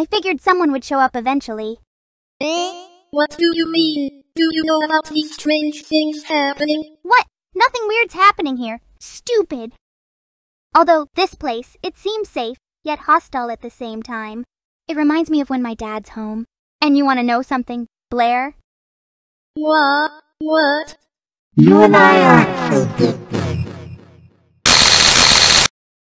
I figured someone would show up eventually. Eh? What do you mean? Do you know about these strange things happening? What? Nothing weird's happening here. Stupid. Although this place, it seems safe, yet hostile at the same time. It reminds me of when my dad's home. And you want to know something, Blair? What? You and I are so good.